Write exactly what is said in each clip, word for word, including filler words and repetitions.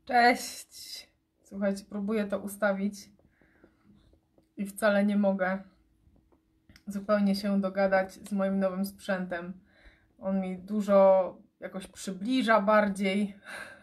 Cześć! Słuchajcie, próbuję to ustawić i wcale nie mogę zupełnie się dogadać z moim nowym sprzętem. On mi dużo jakoś przybliża bardziej.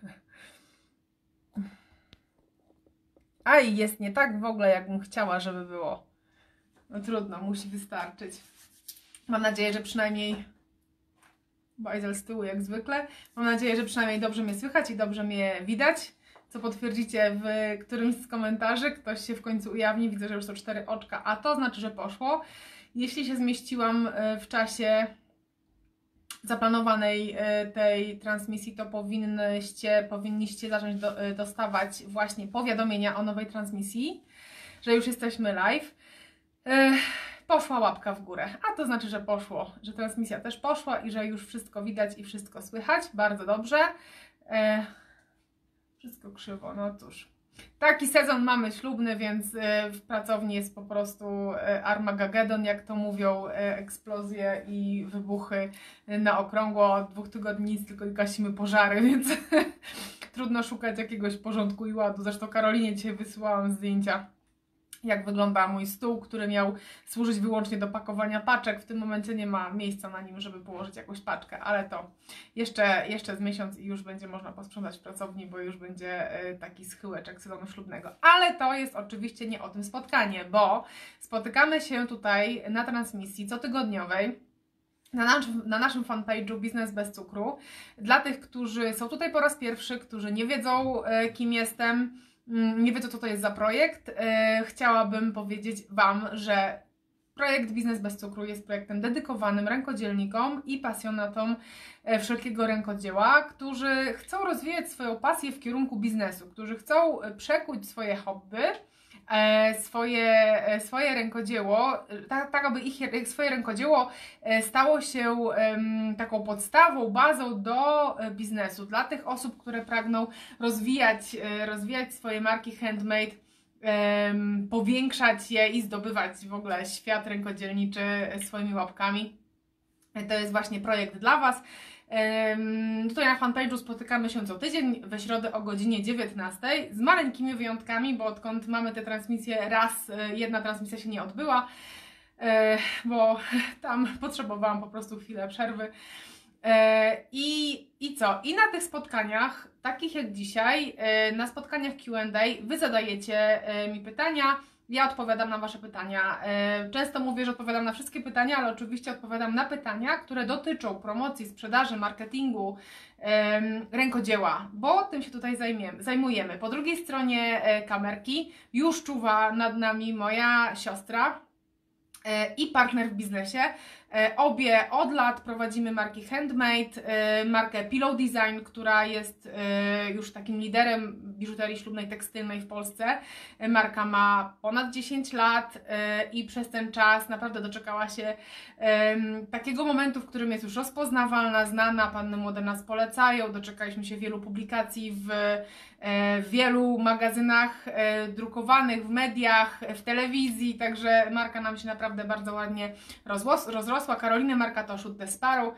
A i jest nie tak w ogóle, jakbym chciała, żeby było. No trudno, musi wystarczyć. Mam nadzieję, że przynajmniej... Bajzel z tyłu jak zwykle. Mam nadzieję, że przynajmniej dobrze mnie słychać i dobrze mnie widać. Co potwierdzicie w którymś z komentarzy. Ktoś się w końcu ujawni. Widzę, że już są cztery oczka, a to znaczy, że poszło. Jeśli się zmieściłam w czasie zaplanowanej tej transmisji, to powinniście, powinniście zacząć do, dostawać właśnie powiadomienia o nowej transmisji, że już jesteśmy live. Poszła łapka w górę, a to znaczy, że poszło, że transmisja też poszła i że już wszystko widać i wszystko słychać. Bardzo dobrze. E, wszystko krzywo, no cóż. Taki sezon mamy ślubny, więc w pracowni jest po prostu Armagedon, jak to mówią, eksplozje i wybuchy na okrągło. Od dwóch tygodni nic, tylko gasimy pożary, więc trudno szukać jakiegoś porządku i ładu. Zresztą Karolinie dzisiaj wysyłałam zdjęcia, jak wygląda mój stół, który miał służyć wyłącznie do pakowania paczek. W tym momencie nie ma miejsca na nim, żeby położyć jakąś paczkę, ale to jeszcze, jeszcze z miesiąc i już będzie można posprzątać w pracowni, bo już będzie taki schyłeczek sezonu ślubnego. Ale to jest oczywiście nie o tym spotkanie, bo spotykamy się tutaj na transmisji cotygodniowej na, nasz, na naszym fanpage'u Biznes bez cukru. Dla tych, którzy są tutaj po raz pierwszy, którzy nie wiedzą, kim jestem, nie wiedzą, co to jest za projekt, e, chciałabym powiedzieć Wam, że projekt Biznes bez cukru jest projektem dedykowanym rękodzielnikom i pasjonatom e, wszelkiego rękodzieła, którzy chcą rozwijać swoją pasję w kierunku biznesu, którzy chcą przekuć swoje hobby, e, swoje, e, swoje rękodzieło, tak, tak aby ich swoje rękodzieło stało się e, taką podstawą, bazą do biznesu dla tych osób, które pragną rozwijać, e, rozwijać swoje marki handmade, e, powiększać je i zdobywać w ogóle świat rękodzielniczy swoimi łapkami. To jest właśnie projekt dla Was. Tutaj na fanpage'u spotykamy się co tydzień, we środę o godzinie dziewiętnastej, z maleńkimi wyjątkami, bo odkąd mamy tę transmisję, raz jedna transmisja się nie odbyła, bo tam potrzebowałam po prostu chwilę przerwy. I, I co? I na tych spotkaniach, takich jak dzisiaj, na spotkaniach Q and A, Wy zadajecie mi pytania, ja odpowiadam na Wasze pytania. Często mówię, że odpowiadam na wszystkie pytania, ale oczywiście odpowiadam na pytania, które dotyczą promocji, sprzedaży, marketingu, rękodzieła, bo tym się tutaj zajmiemy, zajmujemy. Po drugiej stronie kamerki już czuwa nad nami moja siostra i partner w biznesie. Obie od lat prowadzimy marki handmade, markę Pillow Design, która jest już takim liderem biżuterii ślubnej tekstylnej w Polsce. Marka ma ponad dziesięć lat i przez ten czas naprawdę doczekała się takiego momentu, w którym jest już rozpoznawalna, znana, panny młode nas polecają, doczekaliśmy się wielu publikacji w w wielu magazynach drukowanych, w mediach, w telewizji, także marka nam się naprawdę bardzo ładnie rozrosła. Karolina marka to Shoot the Sparrow.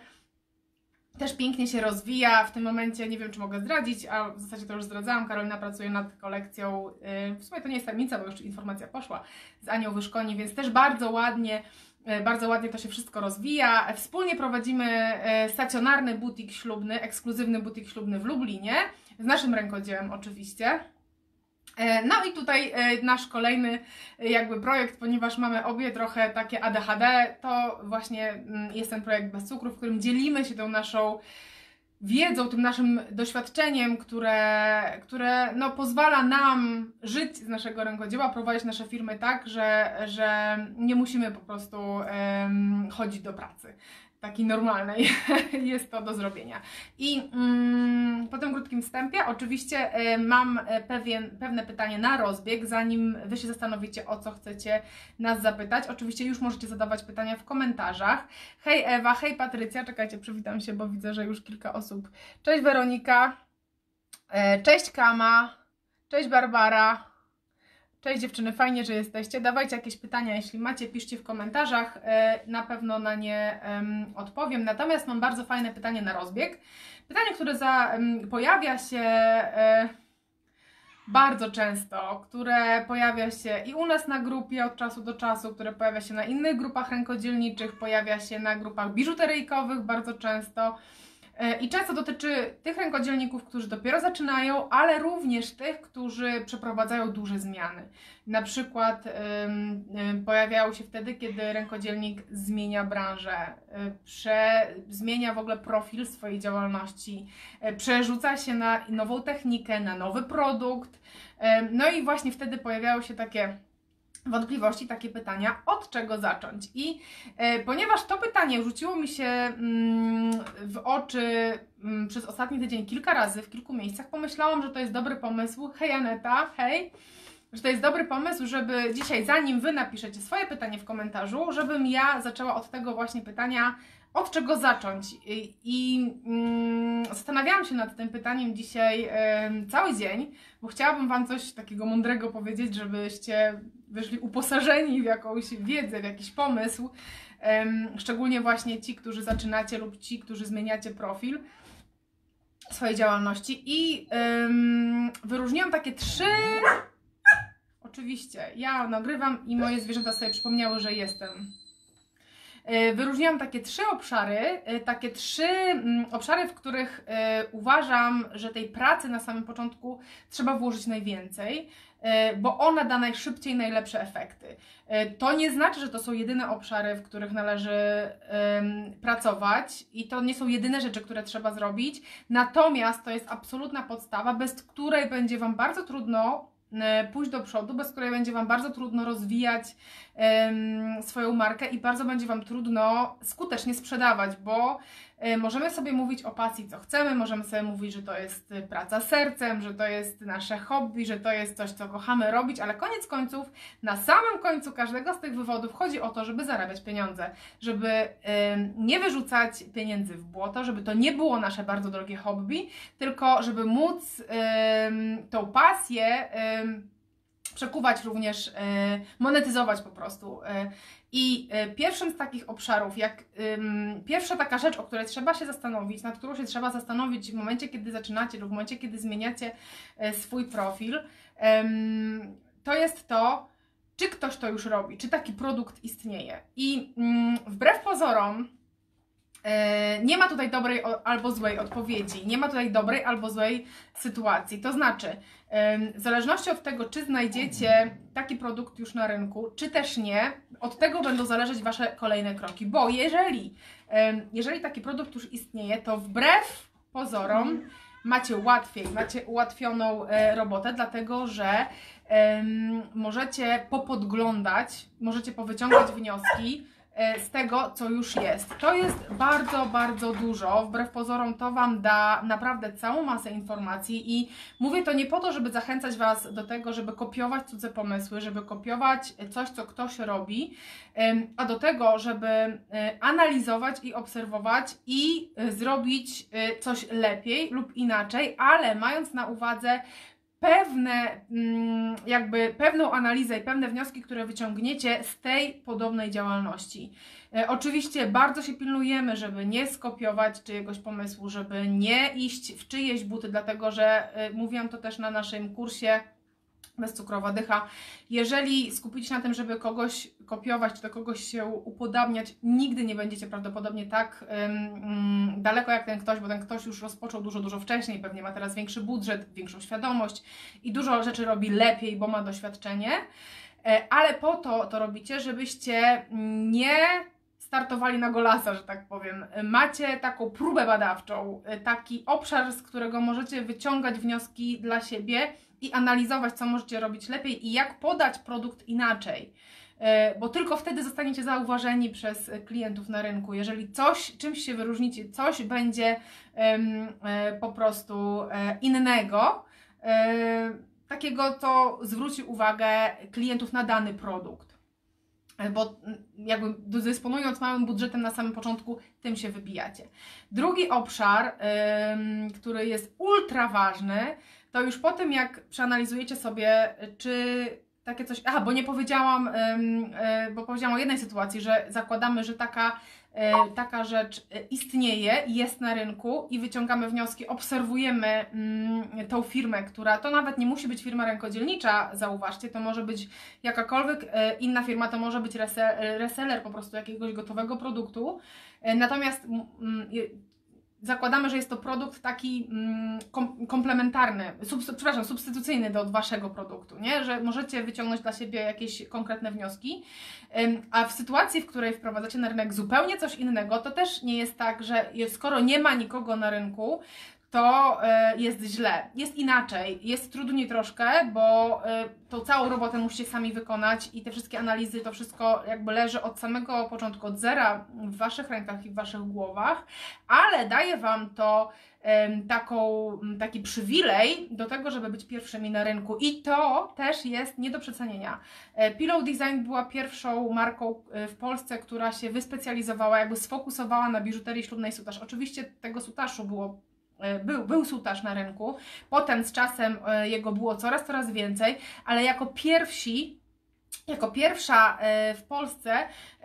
Też pięknie się rozwija. W tym momencie nie wiem, czy mogę zdradzić, a w zasadzie to już zdradzałam. Karolina pracuje nad kolekcją, w sumie to nie jest tajemnica, bo już informacja poszła, z Anią Wyszkoni, więc też bardzo ładnie Bardzo ładnie to się wszystko rozwija. Wspólnie prowadzimy stacjonarny butik ślubny, ekskluzywny butik ślubny w Lublinie, z naszym rękodziełem oczywiście. No i tutaj nasz kolejny jakby projekt, ponieważ mamy obie trochę takie A D H D, to właśnie jest ten projekt bez cukru, w którym dzielimy się tą naszą wiedzą, tym naszym doświadczeniem, które, które no, pozwala nam żyć z naszego rękodzieła, prowadzić nasze firmy tak, że, że nie musimy po prostu um, chodzić do pracy takiej normalnej. Jest to do zrobienia. I mm, po tym krótkim wstępie oczywiście y, mam pewien, pewne pytanie na rozbieg, zanim Wy się zastanowicie, o co chcecie nas zapytać. Oczywiście już możecie zadawać pytania w komentarzach. Hej Ewa, hej Patrycja, czekajcie, przywitam się, bo widzę, że już kilka osób. Cześć Weronika, y, cześć Kama, cześć Barbara. Cześć dziewczyny, fajnie, że jesteście. Dawajcie jakieś pytania, jeśli macie, piszcie w komentarzach, na pewno na nie um, odpowiem. Natomiast mam bardzo fajne pytanie na rozbieg. Pytanie, które za, um, pojawia się, e, bardzo często, które pojawia się i u nas na grupie od czasu do czasu, które pojawia się na innych grupach rękodzielniczych, pojawia się na grupach biżuteryjkowych bardzo często. I często dotyczy tych rękodzielników, którzy dopiero zaczynają, ale również tych, którzy przeprowadzają duże zmiany. Na przykład ym, ym, pojawiają się wtedy, kiedy rękodzielnik zmienia branżę, y, prze, zmienia w ogóle profil swojej działalności, y, przerzuca się na nową technikę, na nowy produkt. Y, no i właśnie wtedy pojawiają się takie wątpliwości, takie pytania, od czego zacząć. I e, ponieważ to pytanie rzuciło mi się mm, w oczy mm, przez ostatni tydzień kilka razy, w kilku miejscach, pomyślałam, że to jest dobry pomysł. Hej Aneta, hej! Że to jest dobry pomysł, żeby dzisiaj, zanim Wy napiszecie swoje pytanie w komentarzu, żebym ja zaczęła od tego właśnie pytania, od czego zacząć. I, i mm, zastanawiałam się nad tym pytaniem dzisiaj y, cały dzień, bo chciałabym Wam coś takiego mądrego powiedzieć, żebyście wyszli uposażeni w jakąś wiedzę, w jakiś pomysł. Y, szczególnie właśnie ci, którzy zaczynacie lub ci, którzy zmieniacie profil swojej działalności. I y, wyróżniłam takie trzy... Oczywiście, ja nagrywam i moje zwierzęta sobie przypomniały, że jestem. Wyróżniłam takie trzy obszary, takie trzy obszary, w których uważam, że tej pracy na samym początku trzeba włożyć najwięcej, bo ona da najszybciej najlepsze efekty. To nie znaczy, że to są jedyne obszary, w których należy pracować i to nie są jedyne rzeczy, które trzeba zrobić, natomiast to jest absolutna podstawa, bez której będzie Wam bardzo trudno pójść do przodu, bez której będzie Wam bardzo trudno rozwijać um, swoją markę i bardzo będzie Wam trudno skutecznie sprzedawać, bo um, możemy sobie mówić o pasji co chcemy, możemy sobie mówić, że to jest praca sercem, że to jest nasze hobby, że to jest coś, co kochamy robić, ale koniec końców, na samym końcu każdego z tych wywodów chodzi o to, żeby zarabiać pieniądze, żeby um, nie wyrzucać pieniędzy w błoto, żeby to nie było nasze bardzo drogie hobby, tylko żeby móc um, tą pasję um, przekuwać również, monetyzować po prostu. I pierwszym z takich obszarów, jak pierwsza taka rzecz, o której trzeba się zastanowić, nad którą się trzeba zastanowić w momencie, kiedy zaczynacie lub w momencie, kiedy zmieniacie swój profil, to jest to, czy ktoś to już robi, czy taki produkt istnieje. I wbrew pozorom, nie ma tutaj dobrej albo złej odpowiedzi, nie ma tutaj dobrej albo złej sytuacji. To znaczy, w zależności od tego, czy znajdziecie taki produkt już na rynku, czy też nie, od tego będą zależeć Wasze kolejne kroki. Bo jeżeli, jeżeli taki produkt już istnieje, to wbrew pozorom macie łatwiej, macie ułatwioną robotę, dlatego że możecie popodglądać, możecie powyciągać wnioski z tego, co już jest. To jest bardzo, bardzo dużo. Wbrew pozorom to Wam da naprawdę całą masę informacji i mówię to nie po to, żeby zachęcać Was do tego, żeby kopiować cudze pomysły, żeby kopiować coś, co ktoś robi, a do tego, żeby analizować i obserwować i zrobić coś lepiej lub inaczej, ale mając na uwadze pewne, jakby pewną analizę i pewne wnioski, które wyciągniecie z tej podobnej działalności. E, oczywiście bardzo się pilnujemy, żeby nie skopiować czyjegoś pomysłu, żeby nie iść w czyjeś buty, dlatego że e, mówiłam to też na naszym kursie Bezcukrowa Dycha. Jeżeli skupicie się na tym, żeby kogoś kopiować, czy do kogoś się upodabniać, nigdy nie będziecie prawdopodobnie tak um, daleko jak ten ktoś, bo ten ktoś już rozpoczął dużo, dużo wcześniej, pewnie ma teraz większy budżet, większą świadomość i dużo rzeczy robi lepiej, bo ma doświadczenie, ale po to to robicie, żebyście nie startowali na golasa, że tak powiem. Macie taką próbę badawczą, taki obszar, z którego możecie wyciągać wnioski dla siebie i analizować, co możecie robić lepiej i jak podać produkt inaczej. Bo tylko wtedy zostaniecie zauważeni przez klientów na rynku. Jeżeli coś, czymś się wyróżnicie, coś będzie um, po prostu innego, takiego, co zwróci uwagę klientów na dany produkt. Bo jakby dysponując małym budżetem na samym początku, tym się wybijacie. Drugi obszar, ym, który jest ultra ważny, to już po tym, jak przeanalizujecie sobie, czy takie coś... Aha, bo nie powiedziałam, ym, yy, bo powiedziałam o jednej sytuacji, że zakładamy, że taka taka rzecz istnieje, jest na rynku i wyciągamy wnioski, obserwujemy mm, tą firmę, która, to nawet nie musi być firma rękodzielnicza, zauważcie, to może być jakakolwiek inna firma, to może być reseller po prostu jakiegoś gotowego produktu, natomiast mm, zakładamy, że jest to produkt taki kom komplementarny, subs przepraszam, substytucyjny do waszego produktu, nie? Że możecie wyciągnąć dla siebie jakieś konkretne wnioski, a w sytuacji, w której wprowadzacie na rynek zupełnie coś innego, to też nie jest tak, że skoro nie ma nikogo na rynku, to jest źle. Jest inaczej, jest trudniej troszkę, bo tą całą robotę musicie sami wykonać i te wszystkie analizy, to wszystko jakby leży od samego początku, od zera w waszych rękach i w waszych głowach, ale daje wam to taką, taki przywilej do tego, żeby być pierwszymi na rynku i to też jest nie do przecenienia. Pillow Design była pierwszą marką w Polsce, która się wyspecjalizowała, jakby sfokusowała na biżuterii ślubnej sutaż. Oczywiście tego sutaszu było Był, był sutaż na rynku, potem z czasem jego było coraz, coraz więcej, ale jako pierwsi, jako pierwsza w Polsce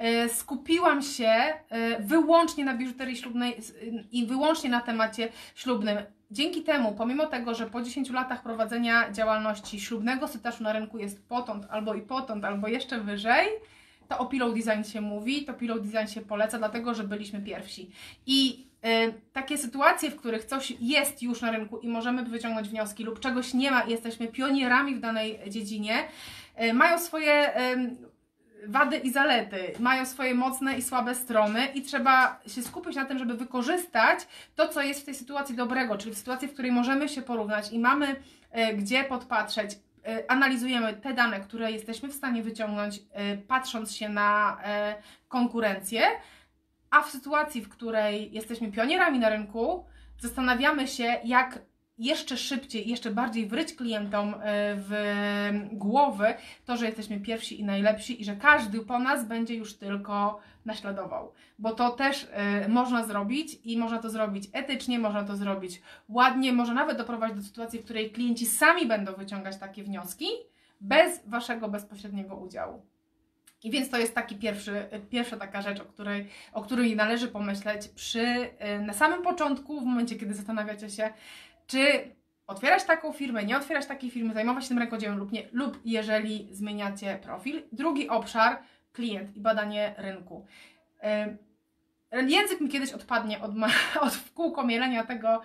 skupiłam się wyłącznie na biżuterii ślubnej i wyłącznie na temacie ślubnym. Dzięki temu, pomimo tego, że po dziesięciu latach prowadzenia działalności ślubnego sutaszu na rynku jest potąd, albo i potąd, albo jeszcze wyżej, to o Pillow Design się mówi, to Pillow Design się poleca, dlatego że byliśmy pierwsi. I y, takie sytuacje, w których coś jest już na rynku i możemy wyciągnąć wnioski lub czegoś nie ma i jesteśmy pionierami w danej dziedzinie, y, mają swoje y, wady i zalety, mają swoje mocne i słabe strony i trzeba się skupić na tym, żeby wykorzystać to, co jest w tej sytuacji dobrego, czyli w sytuacji, w której możemy się porównać i mamy y, gdzie podpatrzeć. Analizujemy te dane, które jesteśmy w stanie wyciągnąć, patrząc się na konkurencję, a w sytuacji, w której jesteśmy pionierami na rynku, zastanawiamy się, jak jeszcze szybciej, jeszcze bardziej wryć klientom w głowy to, że jesteśmy pierwsi i najlepsi i że każdy po nas będzie już tylko naśladował. Bo to też y, można zrobić i można to zrobić etycznie, można to zrobić ładnie, może nawet doprowadzić do sytuacji, w której klienci sami będą wyciągać takie wnioski bez waszego bezpośredniego udziału. I więc to jest taki pierwszy, pierwsza taka rzecz, o której, o której należy pomyśleć przy, y, na samym początku, w momencie, kiedy zastanawiacie się, czy otwierać taką firmę, nie otwierać takiej firmy, zajmować się tym rękodziełem lub nie, lub jeżeli zmieniacie profil. Drugi obszar, klient i badanie rynku. Język mi kiedyś odpadnie od, od w kółko mielenia tego,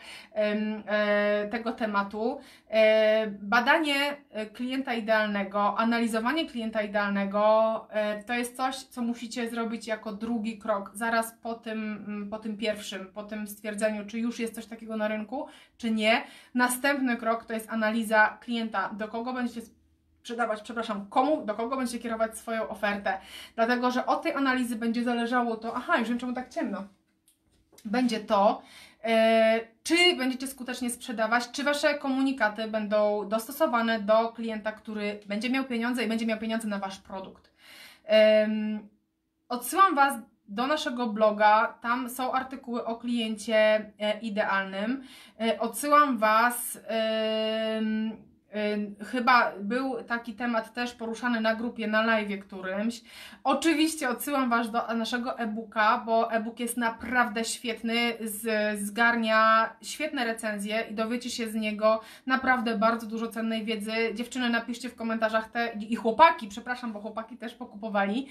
tego tematu. Badanie klienta idealnego, analizowanie klienta idealnego to jest coś, co musicie zrobić jako drugi krok, zaraz po tym, po tym pierwszym, po tym stwierdzeniu, czy już jest coś takiego na rynku, czy nie. Następny krok to jest analiza klienta, do kogo będziecie sprzedawać, przepraszam, komu, do kogo będziecie kierować swoją ofertę. Dlatego, że od tej analizy będzie zależało to, aha, już wiem, czemu tak ciemno. Będzie to, yy, czy będziecie skutecznie sprzedawać, czy wasze komunikaty będą dostosowane do klienta, który będzie miał pieniądze i będzie miał pieniądze na wasz produkt. Yy, odsyłam was do naszego bloga, tam są artykuły o kliencie idealnym. Yy, odsyłam was. Yy, Chyba był taki temat też poruszany na grupie, na live'ie którymś. Oczywiście odsyłam was do naszego e-booka, bo e-book jest naprawdę świetny, z, zgarnia świetne recenzje i dowiecie się z niego naprawdę bardzo dużo cennej wiedzy. Dziewczyny, napiszcie w komentarzach te, i chłopaki, przepraszam, bo chłopaki też pokupowali,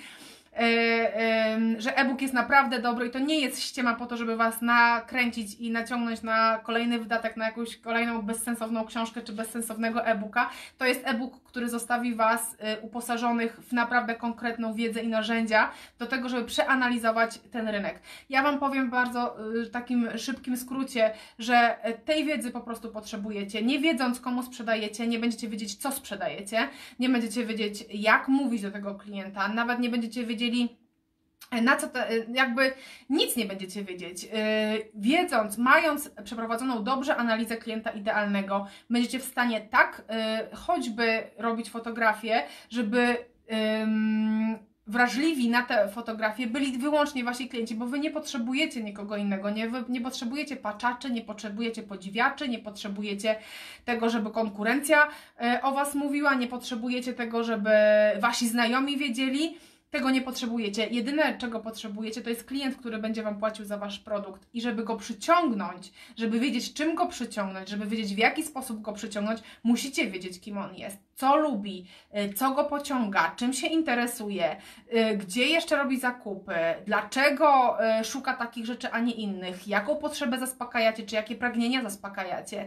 że e-book jest naprawdę dobry i to nie jest ściema po to, żeby was nakręcić i naciągnąć na kolejny wydatek, na jakąś kolejną bezsensowną książkę czy bezsensownego e-booka. To jest e-book, który zostawi was uposażonych w naprawdę konkretną wiedzę i narzędzia do tego, żeby przeanalizować ten rynek. Ja wam powiem w bardzo takim szybkim skrócie, że tej wiedzy po prostu potrzebujecie. Nie wiedząc, komu sprzedajecie, nie będziecie wiedzieć, co sprzedajecie, nie będziecie wiedzieć, jak mówić do tego klienta, nawet nie będziecie wiedzieć, na co te, jakby nic nie będziecie wiedzieć. Yy, wiedząc, mając przeprowadzoną dobrze analizę klienta idealnego, będziecie w stanie tak yy, choćby robić fotografię, żeby yy, wrażliwi na te fotografie byli wyłącznie wasi klienci, bo wy nie potrzebujecie nikogo innego, nie, wy, nie potrzebujecie paczaczy, nie potrzebujecie podziwiaczy, nie potrzebujecie tego, żeby konkurencja yy, o was mówiła, nie potrzebujecie tego, żeby wasi znajomi wiedzieli. tego nie potrzebujecie. Jedyne, czego potrzebujecie, to jest klient, który będzie Wam płacił za Wasz produkt. I żeby go przyciągnąć, żeby wiedzieć, czym go przyciągnąć, żeby wiedzieć, w jaki sposób go przyciągnąć, musicie wiedzieć, kim on jest, co lubi, co go pociąga, czym się interesuje, gdzie jeszcze robi zakupy, dlaczego szuka takich rzeczy, a nie innych, jaką potrzebę zaspokajacie, czy jakie pragnienia zaspokajacie,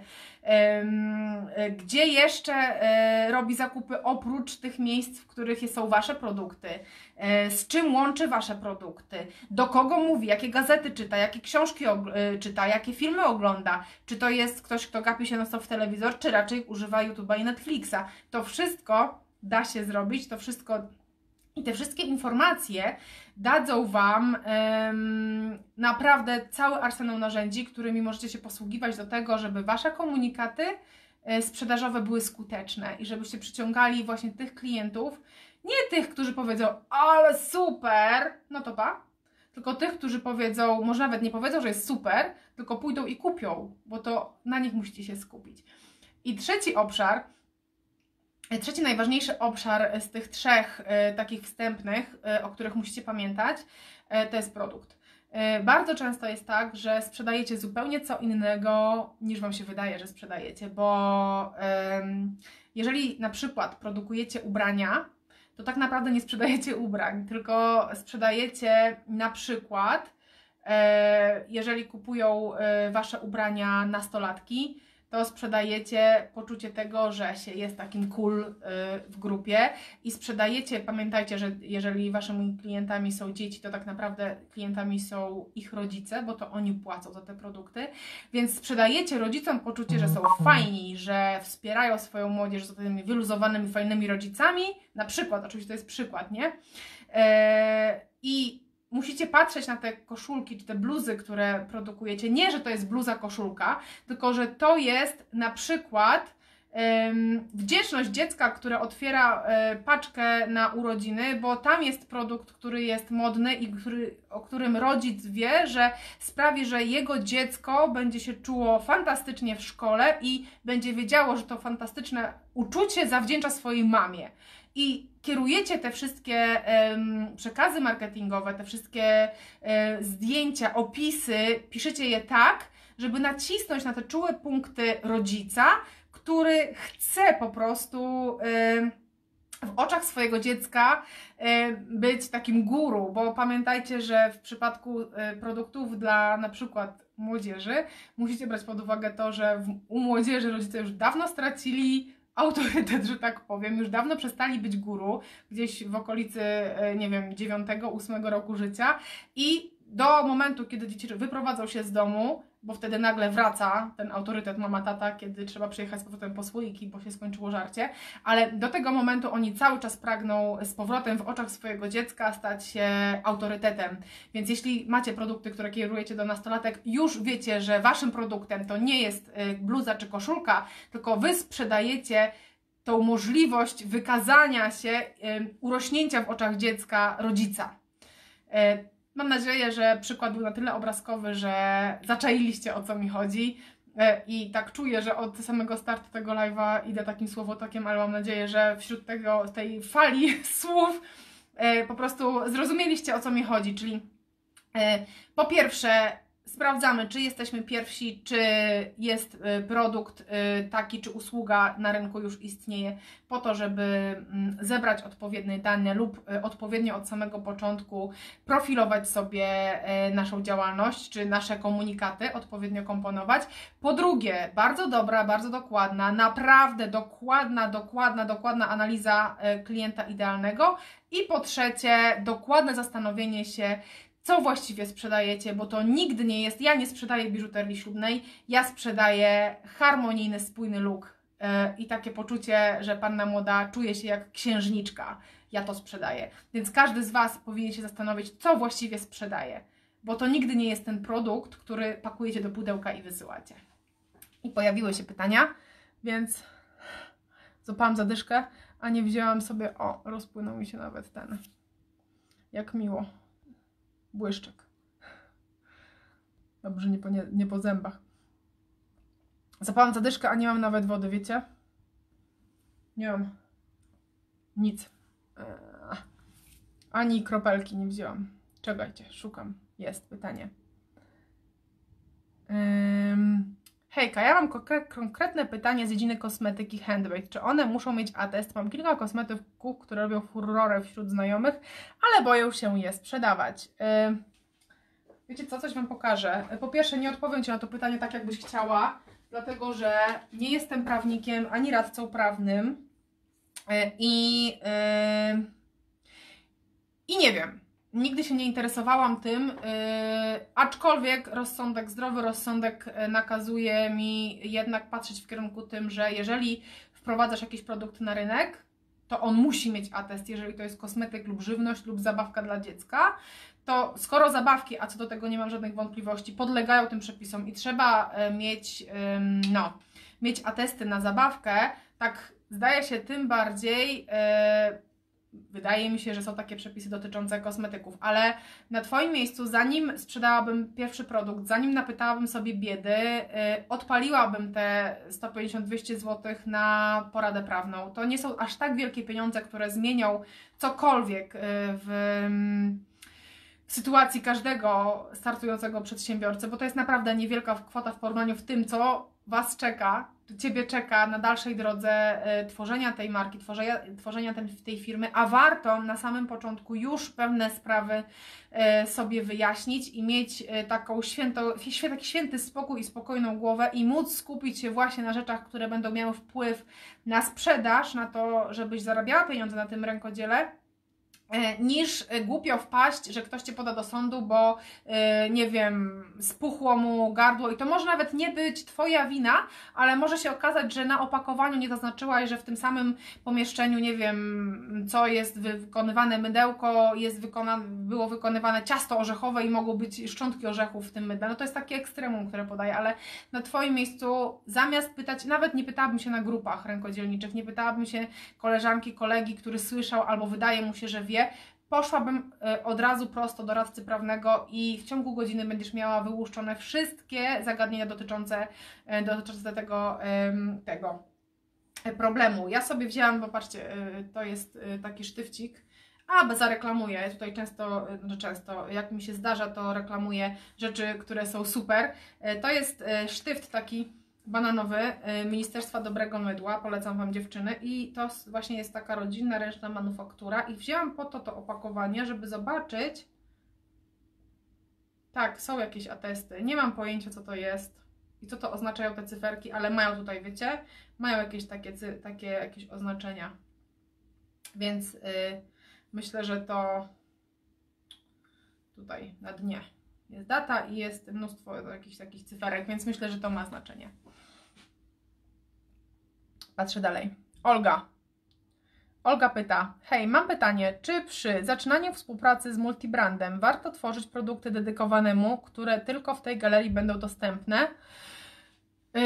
gdzie jeszcze robi zakupy oprócz tych miejsc, w których są Wasze produkty, z czym łączy Wasze produkty, do kogo mówi, jakie gazety czyta, jakie książki czyta, jakie filmy ogląda, czy to jest ktoś, kto gapi się non-stop w telewizor, czy raczej używa YouTube'a i Netflixa. To wszystko da się zrobić, to wszystko i te wszystkie informacje dadzą Wam um, naprawdę cały arsenał narzędzi, którymi możecie się posługiwać do tego, żeby Wasze komunikaty sprzedażowe były skuteczne i żebyście przyciągali właśnie tych klientów, nie tych, którzy powiedzą, ale super, no to pa, tylko tych, którzy powiedzą, może nawet nie powiedzą, że jest super, tylko pójdą i kupią, bo to na nich musicie się skupić. I trzeci obszar, trzeci najważniejszy obszar z tych trzech y, takich wstępnych, y, o których musicie pamiętać, y, to jest produkt. Y, bardzo często jest tak, że sprzedajecie zupełnie co innego, niż Wam się wydaje, że sprzedajecie, bo y, jeżeli na przykład produkujecie ubrania, to tak naprawdę nie sprzedajecie ubrań, tylko sprzedajecie na przykład, e, jeżeli kupują e, Wasze ubrania nastolatki, to sprzedajecie poczucie tego, że się jest takim cool e, w grupie i sprzedajecie, pamiętajcie, że jeżeli Waszymi klientami są dzieci, to tak naprawdę klientami są ich rodzice, bo to oni płacą za te produkty, więc sprzedajecie rodzicom poczucie, że są fajni, że wspierają swoją młodzież z tymi wyluzowanymi, fajnymi rodzicami, na przykład, oczywiście to jest przykład, nie? E, I musicie patrzeć na te koszulki czy te bluzy, które produkujecie. Nie, że to jest bluza koszulka, tylko że to jest na przykład um, wdzięczność dziecka, które otwiera um, paczkę na urodziny, bo tam jest produkt, który jest modny i który, o którym rodzic wie, że sprawi, że jego dziecko będzie się czuło fantastycznie w szkole i będzie wiedziało, że to fantastyczne uczucie zawdzięcza swojej mamie. I kierujecie te wszystkie um, przekazy marketingowe, te wszystkie um, zdjęcia, opisy, piszecie je tak, żeby nacisnąć na te czułe punkty rodzica, który chce po prostu um, w oczach swojego dziecka um, być takim guru, bo pamiętajcie, że w przypadku um, produktów dla na przykład młodzieży musicie brać pod uwagę to, że w, u młodzieży rodzice już dawno stracili autorytet, że tak powiem, już dawno przestali być guru, gdzieś w okolicy, nie wiem, dziewiątego, ósmego roku życia i do momentu, kiedy dzieci wyprowadzą się z domu, bo wtedy nagle wraca ten autorytet mama, tata, kiedy trzeba przyjechać z powrotem po słoiki, bo się skończyło żarcie, ale do tego momentu oni cały czas pragną z powrotem w oczach swojego dziecka stać się autorytetem. Więc jeśli macie produkty, które kierujecie do nastolatek, już wiecie, że Waszym produktem to nie jest bluza czy koszulka, tylko Wy sprzedajecie tą możliwość wykazania się, urośnięcia w oczach dziecka rodzica. Mam nadzieję, że przykład był na tyle obrazkowy, że zaczailiście, o co mi chodzi i tak czuję, że od samego startu tego live'a idę takim słowotokiem, ale mam nadzieję, że wśród tego, tej fali słów po prostu zrozumieliście, o co mi chodzi, czyli po pierwsze sprawdzamy, czy jesteśmy pierwsi, czy jest produkt taki, czy usługa na rynku już istnieje, po to, żeby zebrać odpowiednie dane lub odpowiednio od samego początku profilować sobie naszą działalność, czy nasze komunikaty, odpowiednio komponować. Po drugie, bardzo dobra, bardzo dokładna, naprawdę dokładna, dokładna, dokładna analiza klienta idealnego. I po trzecie, dokładne zastanowienie się, co właściwie sprzedajecie, bo to nigdy nie jest, ja nie sprzedaję biżuterii ślubnej, ja sprzedaję harmonijny, spójny look yy, i takie poczucie, że panna młoda czuje się jak księżniczka, ja to sprzedaję. Więc każdy z Was powinien się zastanowić, co właściwie sprzedaje, bo to nigdy nie jest ten produkt, który pakujecie do pudełka i wysyłacie. I pojawiły się pytania, więc złapałam zadyszkę, a nie wzięłam sobie, o, rozpłynął mi się nawet ten, jak miło. Błyszczek. Dobrze, nie po, nie, nie po zębach. Zapałam zadyszkę, a nie mam nawet wody, wiecie? Nie mam nic. Ani kropelki nie wzięłam. Czekajcie, szukam. Jest pytanie. Um, hejka, ja mam konkretne pytanie z dziedziny kosmetyki handmade. Czy one muszą mieć atest? Mam kilka kosmetyków, które robią furorę wśród znajomych, ale boją się je sprzedawać. Um, wiecie co? Coś Wam pokażę. Po pierwsze, nie odpowiem Ci na to pytanie tak, jakbyś chciała, dlatego że nie jestem prawnikiem ani radcą prawnym i, yy, i nie wiem. Nigdy się nie interesowałam tym, yy, aczkolwiek rozsądek, zdrowy rozsądek nakazuje mi jednak patrzeć w kierunku tym, że jeżeli wprowadzasz jakiś produkt na rynek, to on musi mieć atest, jeżeli to jest kosmetyk lub żywność lub zabawka dla dziecka, to skoro zabawki, a co do tego nie mam żadnych wątpliwości, podlegają tym przepisom i trzeba mieć, yy, no, mieć atesty na zabawkę, tak zdaje się tym bardziej, yy, wydaje mi się, że są takie przepisy dotyczące kosmetyków, ale na Twoim miejscu, zanim sprzedałabym pierwszy produkt, zanim napytałabym sobie biedy, yy, odpaliłabym te sto pięćdziesiąt do dwieście złotych na poradę prawną. To nie są aż tak wielkie pieniądze, które zmienią cokolwiek yy, w, w sytuacji każdego startującego przedsiębiorcy, bo to jest naprawdę niewielka kwota w porównaniu w tym, co Was czeka, Ciebie czeka na dalszej drodze y, tworzenia tej marki, tworzenia, tworzenia ten, tej firmy, a warto na samym początku już pewne sprawy y, sobie wyjaśnić i mieć y, taką święto, świę, taki święty spokój i spokojną głowę i móc skupić się właśnie na rzeczach, które będą miały wpływ na sprzedaż, na to, żebyś zarabiała pieniądze na tym rękodziele, niż głupio wpaść, że ktoś Cię poda do sądu, bo yy, nie wiem, spuchło mu gardło i to może nawet nie być Twoja wina, ale może się okazać, że na opakowaniu nie zaznaczyłaś, że w tym samym pomieszczeniu, nie wiem, co jest wykonywane mydełko, jest wykona było wykonywane ciasto orzechowe i mogą być szczątki orzechów w tym mydle. No to jest taki ekstremum, które podaję, ale na Twoim miejscu zamiast pytać, nawet nie pytałabym się na grupach rękodzielniczych, nie pytałabym się koleżanki, kolegi, który słyszał albo wydaje mu się, że wie, poszłabym od razu prosto do radcy prawnego i w ciągu godziny będziesz miała wyłuszczone wszystkie zagadnienia dotyczące, dotyczące tego, tego problemu. Ja sobie wzięłam, bo patrzcie, to jest taki sztywcik, a zareklamuję, tutaj często, no często, jak mi się zdarza, to reklamuję rzeczy, które są super. To jest sztyft taki bananowy Ministerstwa Dobrego Mydła, polecam Wam dziewczyny, i to właśnie jest taka rodzinna, ręczna manufaktura i wzięłam po to to opakowanie, żeby zobaczyć. Tak, są jakieś atesty, nie mam pojęcia, co to jest i co to oznaczają te cyferki, ale mają tutaj, wiecie, mają jakieś takie, takie jakieś oznaczenia, więc yy, myślę, że to tutaj na dnie jest data i jest mnóstwo jakichś takich cyferek, więc myślę, że to ma znaczenie. Patrzę dalej. Olga. Olga pyta, hej, mam pytanie, czy przy zaczynaniu współpracy z multibrandem warto tworzyć produkty dedykowane mu, które tylko w tej galerii będą dostępne? Yy...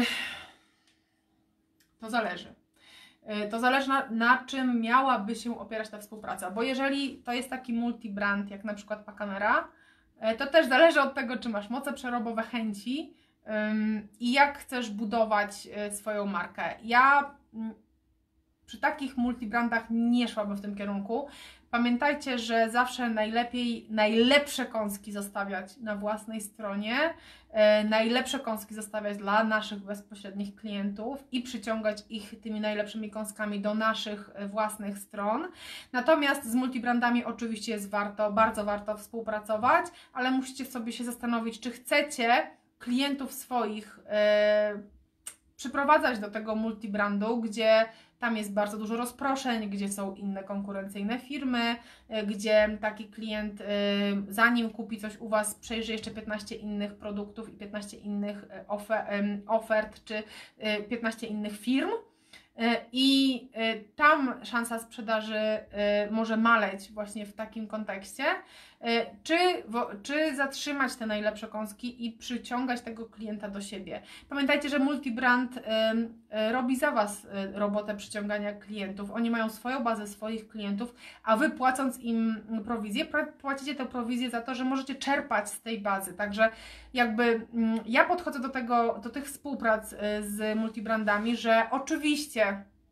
To zależy. Yy, to zależy na, na czym miałaby się opierać ta współpraca, bo jeżeli to jest taki multibrand, jak na przykład Pacanera, yy, to też zależy od tego, czy masz moce przerobowe, chęci yy, i jak chcesz budować yy, swoją markę. Ja yy, przy takich multibrandach nie szłabym w tym kierunku. Pamiętajcie, że zawsze najlepiej, najlepsze kąski zostawiać na własnej stronie, e, najlepsze kąski zostawiać dla naszych bezpośrednich klientów i przyciągać ich tymi najlepszymi kąskami do naszych własnych stron. Natomiast z multibrandami oczywiście jest warto, bardzo warto współpracować, ale musicie sobie się zastanowić, czy chcecie klientów swoich e, przyprowadzać do tego multibrandu, gdzie tam jest bardzo dużo rozproszeń, gdzie są inne konkurencyjne firmy, gdzie taki klient, zanim kupi coś u Was, przejrzy jeszcze piętnaście innych produktów i piętnaście innych ofert, czy piętnaście innych firm. I tam szansa sprzedaży może maleć właśnie w takim kontekście. Czy, czy zatrzymać te najlepsze kąski i przyciągać tego klienta do siebie. Pamiętajcie, że multibrand robi za Was robotę przyciągania klientów. Oni mają swoją bazę swoich klientów, a Wy, płacąc im prowizję, płacicie tę prowizję za to, że możecie czerpać z tej bazy. Także jakby ja podchodzę do tego, do tych współprac z multibrandami, że oczywiście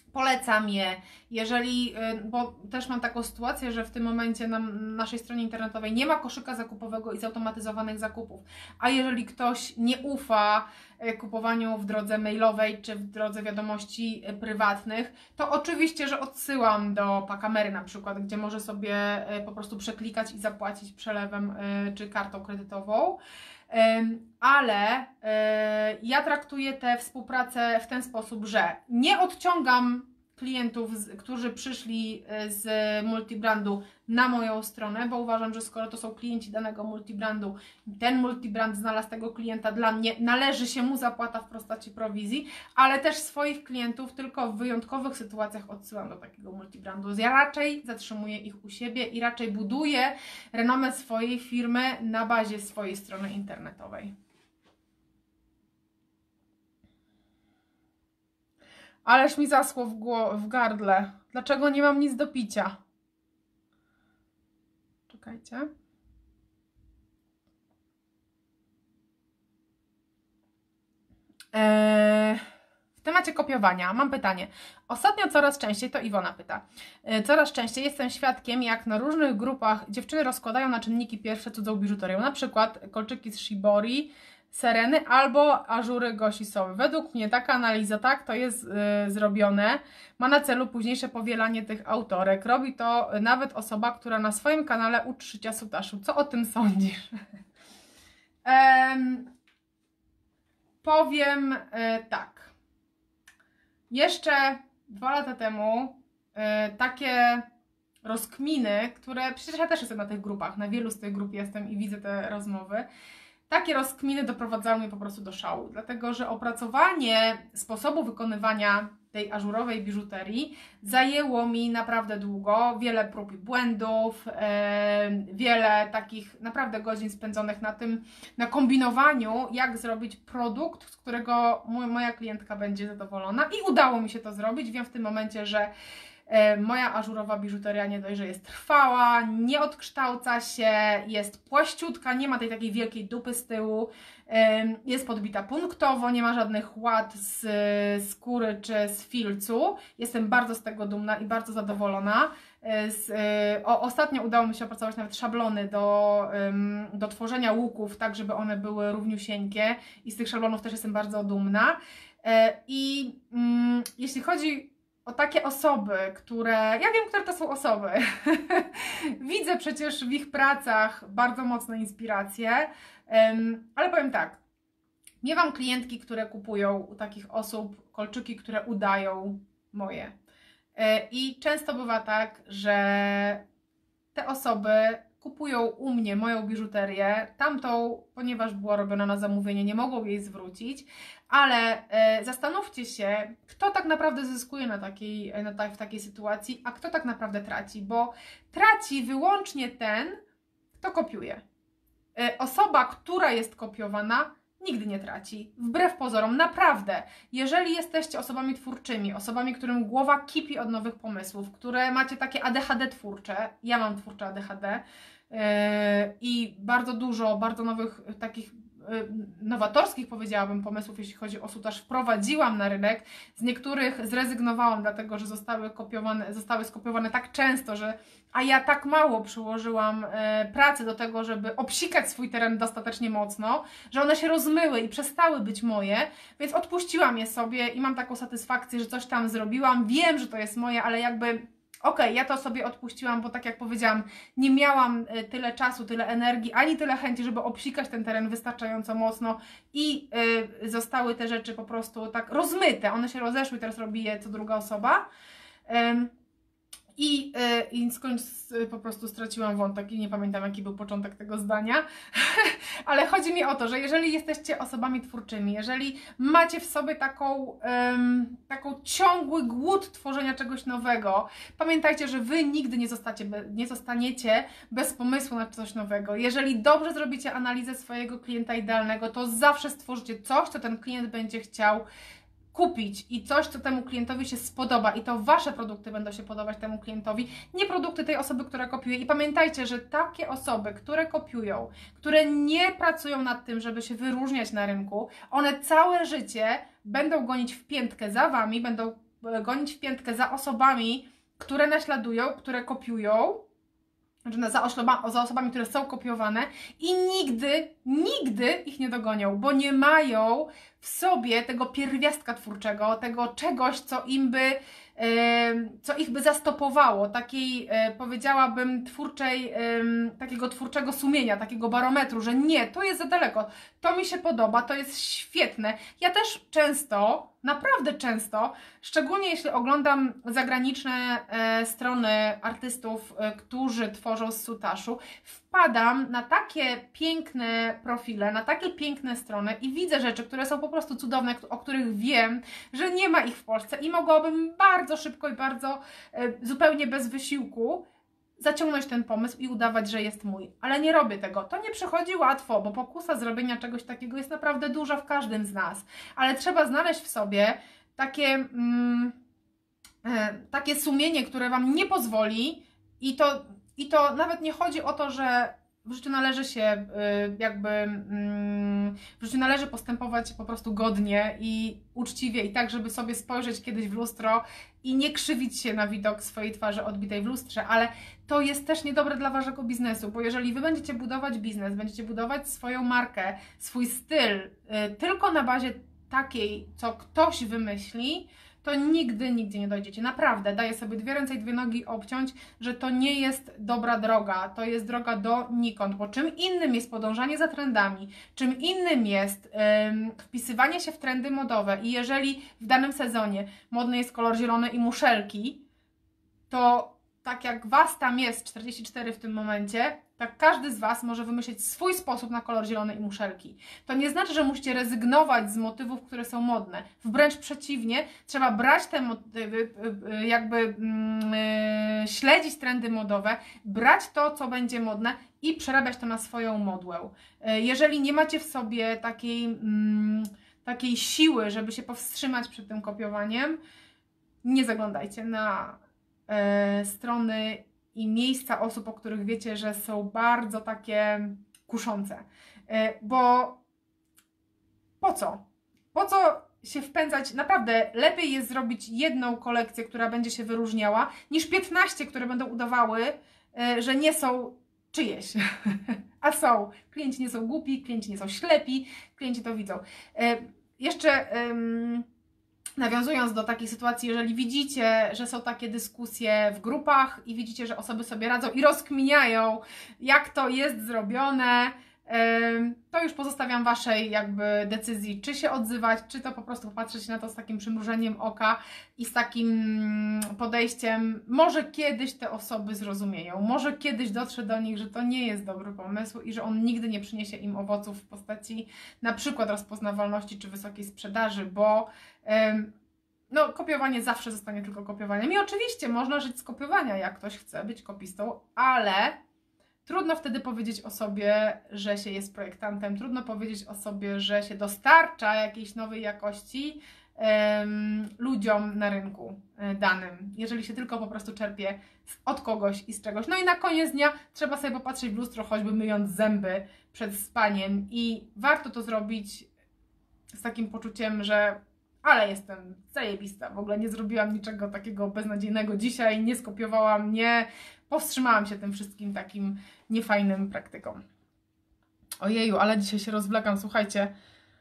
Polecam je, jeżeli, bo też mam taką sytuację, że w tym momencie na naszej stronie internetowej nie ma koszyka zakupowego i zautomatyzowanych zakupów, a jeżeli ktoś nie ufa kupowaniu w drodze mailowej czy w drodze wiadomości prywatnych, to oczywiście, że odsyłam do Pakamery na przykład, gdzie może sobie po prostu przeklikać i zapłacić przelewem czy kartą kredytową. Ale ja traktuję tę współpracę w ten sposób, że nie odciągam klientów, którzy przyszli z multibrandu na moją stronę, bo uważam, że skoro to są klienci danego multibrandu, ten multibrand znalazł tego klienta dla mnie, należy się mu zapłata w postaci prowizji, ale też swoich klientów tylko w wyjątkowych sytuacjach odsyłam do takiego multibrandu. Ja raczej zatrzymuję ich u siebie i raczej buduję renomę swojej firmy na bazie swojej strony internetowej. Ależ mi zaschło w, w gardle. Dlaczego nie mam nic do picia? Czekajcie. Eee, w temacie kopiowania mam pytanie. Ostatnio coraz częściej, to Iwona pyta, eee, coraz częściej jestem świadkiem, jak na różnych grupach dziewczyny rozkładają na czynniki pierwsze cudzą biżuterię. Na przykład kolczyki z Shibori, Sereny albo ażury Gosi Soły. Według mnie taka analiza, tak, to jest yy, zrobione, ma na celu późniejsze powielanie tych autorek. Robi to nawet osoba, która na swoim kanale uczy szycia sutaszu. Co o tym sądzisz? um, powiem yy, tak. Jeszcze dwa lata temu yy, takie rozkminy, które przecież ja też jestem na tych grupach, na wielu z tych grup jestem i widzę te rozmowy. Takie rozkminy doprowadzały mnie po prostu do szału, dlatego że opracowanie sposobu wykonywania tej ażurowej biżuterii zajęło mi naprawdę długo, wiele prób i błędów, yy, wiele takich naprawdę godzin spędzonych na tym, na kombinowaniu, jak zrobić produkt, z którego moja klientka będzie zadowolona i udało mi się to zrobić. Wiem w tym momencie, że moja ażurowa biżuteria nie dość, że jest trwała, nie odkształca się, jest płaściutka, nie ma tej takiej wielkiej dupy z tyłu, jest podbita punktowo, nie ma żadnych łat z skóry czy z filcu. Jestem bardzo z tego dumna i bardzo zadowolona. Z, o, ostatnio udało mi się opracować nawet szablony do, do tworzenia łuków, tak żeby one były równiusieńkie i z tych szablonów też jestem bardzo dumna. I mm, jeśli chodzi o takie osoby, które... Ja wiem, które to są osoby. Widzę przecież w ich pracach bardzo mocne inspiracje, um, ale powiem tak. Miewam klientki, które kupują u takich osób kolczyki, które udają moje. I często bywa tak, że te osoby kupują u mnie moją biżuterię, tamtą, ponieważ była robiona na zamówienie, nie mogą jej zwrócić, ale e, zastanówcie się, kto tak naprawdę zyskuje na takiej, na ta, w takiej sytuacji, a kto tak naprawdę traci, bo traci wyłącznie ten, kto kopiuje. E, osoba, która jest kopiowana, nigdy nie traci. Wbrew pozorom, naprawdę. Jeżeli jesteście osobami twórczymi, osobami, którym głowa kipi od nowych pomysłów, które macie takie A D H D twórcze, ja mam twórcze A D H D yy, i bardzo dużo, bardzo nowych takich nowatorskich, powiedziałabym, pomysłów, jeśli chodzi o sutaż, wprowadziłam na rynek. Z niektórych zrezygnowałam, dlatego że zostały kopiowane, zostały skopiowane tak często, że a ja tak mało przyłożyłam e, pracy do tego, żeby obsikać swój teren dostatecznie mocno, że one się rozmyły i przestały być moje, więc odpuściłam je sobie i mam taką satysfakcję, że coś tam zrobiłam. Wiem, że to jest moje, ale jakby okej, okay, ja to sobie odpuściłam, bo tak jak powiedziałam, nie miałam tyle czasu, tyle energii, ani tyle chęci, żeby obsikać ten teren wystarczająco mocno i yy, zostały te rzeczy po prostu tak rozmyte. One się rozeszły, teraz robi je co druga osoba. Yy. I, yy, i skądś yy, po prostu straciłam wątek i nie pamiętam, jaki był początek tego zdania. Ale chodzi mi o to, że jeżeli jesteście osobami twórczymi, jeżeli macie w sobie taką, yy, taką ciągły głód tworzenia czegoś nowego, pamiętajcie, że wy nigdy nie, zostacie, nie zostaniecie bez pomysłu na coś nowego. Jeżeli dobrze zrobicie analizę swojego klienta idealnego, to zawsze stworzycie coś, co ten klient będzie chciał kupić i coś, co temu klientowi się spodoba i to wasze produkty będą się podobać temu klientowi, nie produkty tej osoby, która kopiuje. I pamiętajcie, że takie osoby, które kopiują, które nie pracują nad tym, żeby się wyróżniać na rynku, one całe życie będą gonić w piętkę za wami, będą gonić w piętkę za osobami, które naśladują, które kopiują, znaczy za, osoba, za osobami, które są kopiowane i nigdy, nigdy ich nie dogonią, bo nie mają w sobie tego pierwiastka twórczego, tego czegoś, co im by, co ich by zastopowało, takiej, powiedziałabym, twórczej, takiego twórczego sumienia, takiego barometru, że nie, to jest za daleko, to mi się podoba, to jest świetne. Ja też często, naprawdę często, szczególnie jeśli oglądam zagraniczne strony artystów, którzy tworzą z sutaszu, wpadam na takie piękne profile, na takie piękne strony i widzę rzeczy, które są po prostu cudowne, o których wiem, że nie ma ich w Polsce i mogłabym bardzo szybko i bardzo e, zupełnie bez wysiłku zaciągnąć ten pomysł i udawać, że jest mój. Ale nie robię tego. To nie przychodzi łatwo, bo pokusa zrobienia czegoś takiego jest naprawdę duża w każdym z nas. Ale trzeba znaleźć w sobie takie, mm, e, takie sumienie, które Wam nie pozwoli i to, i to nawet nie chodzi o to, że w życiu należy się jakby, w życiu należy postępować po prostu godnie i uczciwie i tak, żeby sobie spojrzeć kiedyś w lustro i nie krzywić się na widok swojej twarzy odbitej w lustrze, ale to jest też niedobre dla Waszego biznesu, bo jeżeli Wy będziecie budować biznes, będziecie budować swoją markę, swój styl tylko na bazie takiej, co ktoś wymyśli, to nigdy, nigdzie nie dojdziecie. Naprawdę, daję sobie dwie ręce i dwie nogi obciąć, że to nie jest dobra droga, to jest droga donikąd, bo czym innym jest podążanie za trendami, czym innym jest ym, wpisywanie się w trendy modowe i jeżeli w danym sezonie modny jest kolor zielony i muszelki, to tak jak Was tam jest czterdzieści cztery w tym momencie, tak każdy z Was może wymyślić swój sposób na kolor zielony i muszelki. To nie znaczy, że musicie rezygnować z motywów, które są modne. Wręcz przeciwnie, trzeba brać te motywy, jakby yy, śledzić trendy modowe, brać to, co będzie modne i przerabiać to na swoją modłę. Yy, jeżeli nie macie w sobie takiej, yy, takiej siły, żeby się powstrzymać przed tym kopiowaniem, nie zaglądajcie na yy, strony i miejsca osób, o których wiecie, że są bardzo takie kuszące. Bo po co? Po co się wpędzać? Naprawdę lepiej jest zrobić jedną kolekcję, która będzie się wyróżniała, niż piętnaście, które będą udawały, że nie są czyjeś. A są. Klienci nie są głupi, klienci nie są ślepi, klienci to widzą. Jeszcze nawiązując do takiej sytuacji, jeżeli widzicie, że są takie dyskusje w grupach i widzicie, że osoby sobie radzą i rozkminiają, jak to jest zrobione, to już pozostawiam Waszej jakby decyzji, czy się odzywać, czy to po prostu popatrzeć na to z takim przymrużeniem oka i z takim podejściem, może kiedyś te osoby zrozumieją, może kiedyś dotrze do nich, że to nie jest dobry pomysł i że on nigdy nie przyniesie im owoców w postaci na przykład rozpoznawalności czy wysokiej sprzedaży, bo no, kopiowanie zawsze zostanie tylko kopiowaniem i oczywiście można żyć z kopiowania, jak ktoś chce być kopistą, ale trudno wtedy powiedzieć o sobie, że się jest projektantem, trudno powiedzieć o sobie, że się dostarcza jakiejś nowej jakości um, ludziom na rynku danym, jeżeli się tylko po prostu czerpie od kogoś i z czegoś. No i na koniec dnia trzeba sobie popatrzeć w lustro, choćby myjąc zęby przed spaniem i warto to zrobić z takim poczuciem, że ale jestem zajebista, w ogóle nie zrobiłam niczego takiego beznadziejnego dzisiaj, nie skopiowałam, nie powstrzymałam się tym wszystkim takim niefajnym praktykom. Ojeju, ale dzisiaj się rozwlekam, słuchajcie.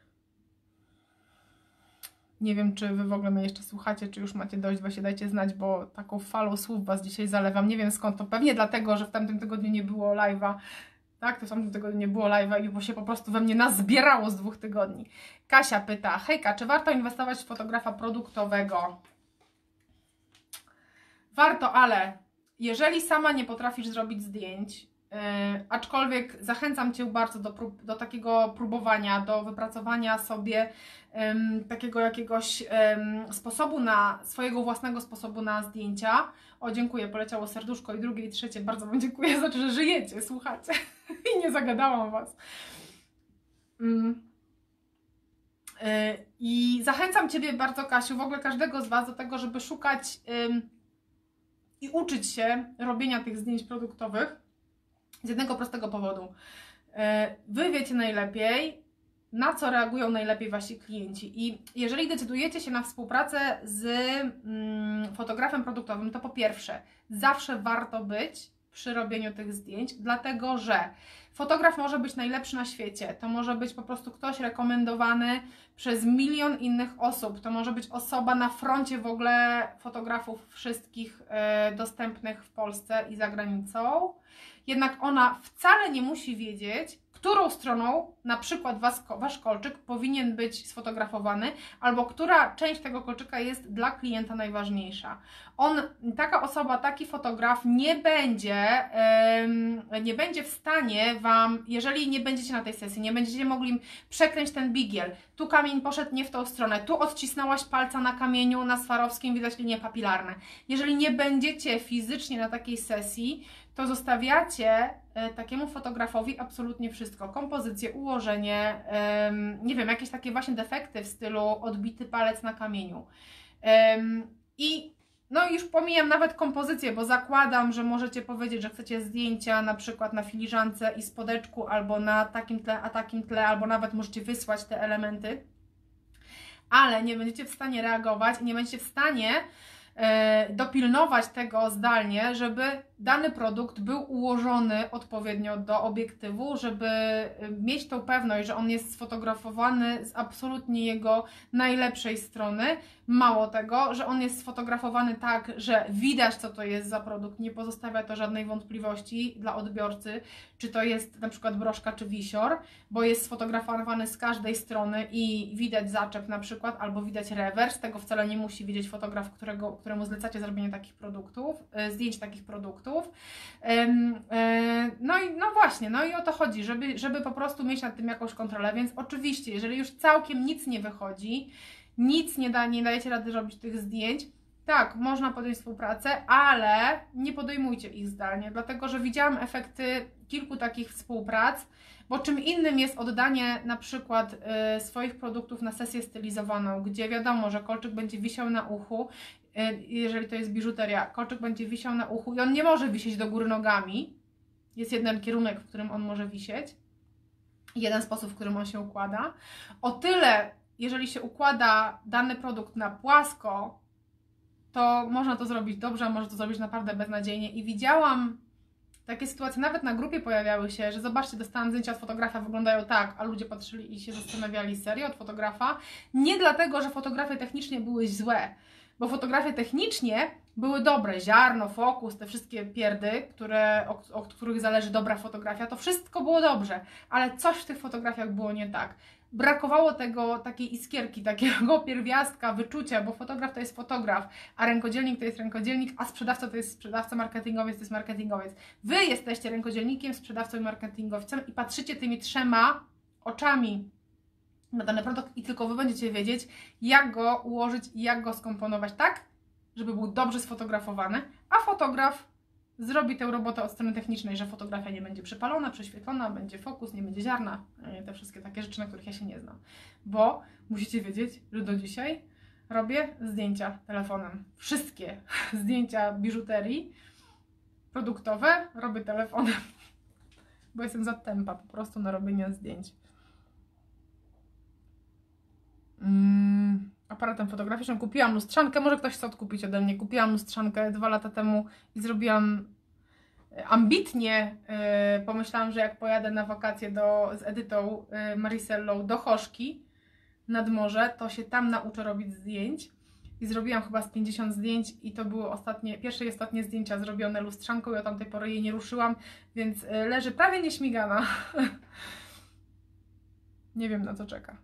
Nie wiem, czy Wy w ogóle mnie jeszcze słuchacie, czy już macie dość, właśnie dajcie znać, bo taką falą słów Was dzisiaj zalewam. Nie wiem skąd to, pewnie dlatego, że w tamtym tygodniu nie było live'a. Tak, to w tamtym tygodniu nie było live'a i bo się po prostu we mnie nazbierało z dwóch tygodni. Kasia pyta, hejka, czy warto inwestować w fotografa produktowego? Warto, ale jeżeli sama nie potrafisz zrobić zdjęć, yy, aczkolwiek zachęcam Cię bardzo do, prób, do takiego próbowania, do wypracowania sobie yy, takiego jakiegoś yy, sposobu na, swojego własnego sposobu na zdjęcia. O, dziękuję, poleciało serduszko i drugie i trzecie, bardzo Wam dziękuję za to, że żyjecie, słuchacie i nie zagadałam Was. Yy. Yy, I zachęcam Ciebie bardzo, Kasiu, w ogóle każdego z Was do tego, żeby szukać yy, i uczyć się robienia tych zdjęć produktowych z jednego prostego powodu. Wy wiecie najlepiej, na co reagują najlepiej Wasi klienci. I jeżeli decydujecie się na współpracę z mm, fotografem produktowym, to po pierwsze, zawsze warto być przy robieniu tych zdjęć, dlatego że fotograf może być najlepszy na świecie, to może być po prostu ktoś rekomendowany przez milion innych osób, to może być osoba na froncie w ogóle fotografów wszystkich e, dostępnych w Polsce i za granicą, jednak ona wcale nie musi wiedzieć, którą stroną na przykład was, Wasz kolczyk powinien być sfotografowany, albo która część tego kolczyka jest dla klienta najważniejsza. On, taka osoba, taki fotograf nie będzie, yy, nie będzie w stanie Wam, jeżeli nie będziecie na tej sesji, nie będziecie mogli przekręcić ten bigiel, tu kamień poszedł nie w tą stronę, tu odcisnęłaś palca na kamieniu, na Swarowskim widać linie papilarne. Jeżeli nie będziecie fizycznie na takiej sesji, to zostawiacie y, takiemu fotografowi absolutnie wszystko. Kompozycję, ułożenie, ym, nie wiem, jakieś takie właśnie defekty w stylu odbity palec na kamieniu. Ym, I no już pomijam nawet kompozycję, bo zakładam, że możecie powiedzieć, że chcecie zdjęcia na przykład na filiżance i spodeczku, albo na takim tle, a takim tle, albo nawet możecie wysłać te elementy, ale nie będziecie w stanie reagować i nie będziecie w stanie dopilnować tego zdalnie, żeby dany produkt był ułożony odpowiednio do obiektywu, żeby mieć tą pewność, że on jest sfotografowany z absolutnie jego najlepszej strony. Mało tego, że on jest sfotografowany tak, że widać, co to jest za produkt, nie pozostawia to żadnej wątpliwości dla odbiorcy, czy to jest na przykład broszka czy wisior, bo jest sfotografowany z każdej strony i widać zaczep na przykład, albo widać rewers, tego wcale nie musi widzieć fotograf, którego, któremu zlecacie zrobienie takich produktów, zdjęć takich produktów. No i no właśnie, no i o to chodzi, żeby, żeby po prostu mieć nad tym jakąś kontrolę, więc oczywiście, jeżeli już całkiem nic nie wychodzi, nic nie, da, nie dajecie rady robić tych zdjęć, tak, można podjąć współpracę, ale nie podejmujcie ich zdalnie, dlatego że widziałam efekty kilku takich współprac, bo czym innym jest oddanie na przykład y, swoich produktów na sesję stylizowaną, gdzie wiadomo, że kolczyk będzie wisiał na uchu, y, jeżeli to jest biżuteria, kolczyk będzie wisiał na uchu i on nie może wisieć do góry nogami, jest jeden kierunek, w którym on może wisieć, jeden sposób, w którym on się układa. O tyle, jeżeli się układa dany produkt na płasko, to można to zrobić dobrze, a można to zrobić naprawdę beznadziejnie i widziałam takie sytuacje, nawet na grupie pojawiały się, że zobaczcie, dostałam zdjęcia od fotografa, wyglądają tak, a ludzie patrzyli i się zastanawiali, serio, od fotografa? Nie dlatego, że fotografie technicznie były złe, bo fotografie technicznie były dobre, ziarno, fokus, te wszystkie pierdy, które, od, od których zależy dobra fotografia, to wszystko było dobrze, ale coś w tych fotografiach było nie tak. Brakowało tego, takiej iskierki, takiego pierwiastka, wyczucia, bo fotograf to jest fotograf, a rękodzielnik to jest rękodzielnik, a sprzedawca to jest sprzedawca, marketingowiec to jest marketingowiec. Wy jesteście rękodzielnikiem, sprzedawcą i marketingowcem i patrzycie tymi trzema oczami na dany produkt i tylko Wy będziecie wiedzieć, jak go ułożyć i jak go skomponować tak, żeby był dobrze sfotografowany, a fotograf zrobi tę robotę od strony technicznej, że fotografia nie będzie przypalona, prześwietlona, będzie fokus, nie będzie ziarna, te wszystkie takie rzeczy, na których ja się nie znam. Bo musicie wiedzieć, że do dzisiaj robię zdjęcia telefonem. Wszystkie zdjęcia biżuterii produktowe robię telefonem, bo jestem za tępa po prostu na robienie zdjęć. Mm, aparatem fotograficznym kupiłam lustrzankę, może ktoś chce odkupić ode mnie. Kupiłam lustrzankę dwa lata temu i zrobiłam ambitnie, yy, pomyślałam, że jak pojadę na wakacje do, z Edytą yy, Marisellą do Choszki nad morze, to się tam nauczę robić zdjęć. I zrobiłam chyba z pięćdziesiąt zdjęć i to były ostatnie, pierwsze i ostatnie zdjęcia zrobione lustrzanką i od tamtej pory jej nie ruszyłam, więc yy, leży prawie nieśmigana. Nie wiem, na co czeka.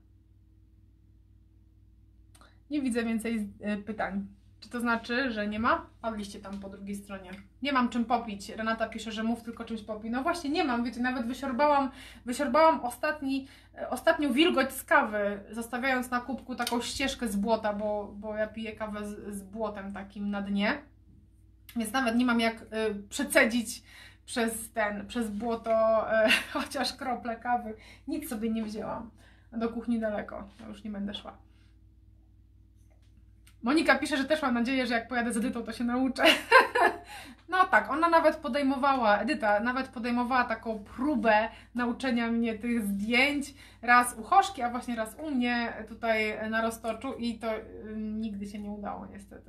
Nie widzę więcej pytań. Czy to znaczy, że nie ma? Padliście tam po drugiej stronie. Nie mam czym popić. Renata pisze, że mów tylko czymś popij. No właśnie nie mam, wiecie, nawet wysiorbałam, wysiorbałam ostatni, ostatnią wilgoć z kawy, zostawiając na kubku taką ścieżkę z błota, bo, bo ja piję kawę z, z błotem takim na dnie. Więc nawet nie mam jak y, przecedzić przez ten, przez błoto y, chociaż krople kawy. Nic sobie nie wzięłam. Do kuchni daleko. Ja już nie będę szła. Monika pisze, że też mam nadzieję, że jak pojadę z Edytą, to się nauczę. No tak, ona nawet podejmowała, Edyta nawet podejmowała taką próbę nauczenia mnie tych zdjęć, raz u Choszki, a właśnie raz u mnie tutaj na Roztoczu i to y, nigdy się nie udało niestety.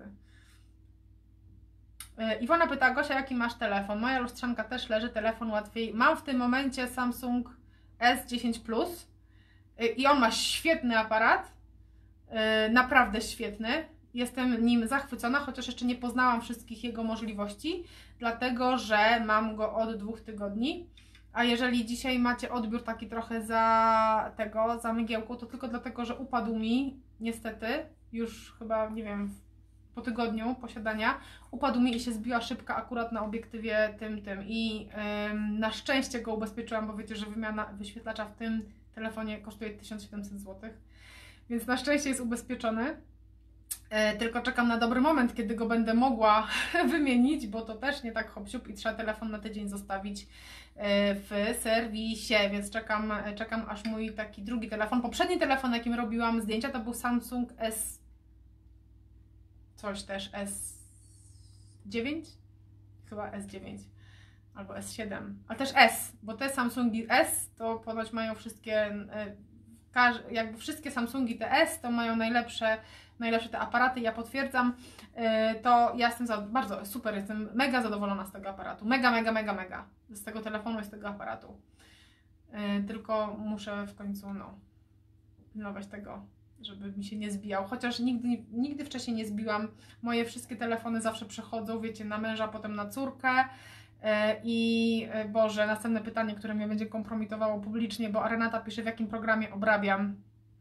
Y, Iwona pyta, Gosia, jaki masz telefon? Moja lustrzanka też leży, telefon łatwiej. Mam w tym momencie Samsung S dziesięć plus y, i on ma świetny aparat, y, naprawdę świetny. Jestem nim zachwycona, chociaż jeszcze nie poznałam wszystkich jego możliwości, dlatego że mam go od dwóch tygodni. A jeżeli dzisiaj macie odbiór taki trochę za tego, za mygiełką, to tylko dlatego, że upadł mi, niestety, już chyba, nie wiem, po tygodniu posiadania, upadł mi i się zbiła szybka akurat na obiektywie tym, tym. I ym, na szczęście go ubezpieczyłam, bo wiecie, że wymiana wyświetlacza w tym telefonie kosztuje tysiąc siedemset złotych. Więc na szczęście jest ubezpieczony. Tylko czekam na dobry moment, kiedy go będę mogła wymienić, bo to też nie tak hop-siup i trzeba telefon na tydzień zostawić w serwisie, więc czekam, czekam aż mój taki drugi telefon. Poprzedni telefon, na jakim robiłam zdjęcia, to był Samsung S... coś też, S dziewięć? Chyba S dziewięć albo S siedem, ale też S, bo te Samsungi S to ponoć mają wszystkie, jakby wszystkie Samsungi T S to mają najlepsze najlepsze te aparaty, ja potwierdzam, to ja jestem za, bardzo super, jestem mega zadowolona z tego aparatu, mega, mega, mega, mega, z tego telefonu i z tego aparatu, tylko muszę w końcu, no, pilnować tego, żeby mi się nie zbijał, chociaż nigdy, nigdy wcześniej nie zbiłam, moje wszystkie telefony zawsze przechodzą, wiecie, na męża, potem na córkę. I Boże, następne pytanie, które mnie będzie kompromitowało publicznie, bo Renata pisze, w jakim programie obrabiam.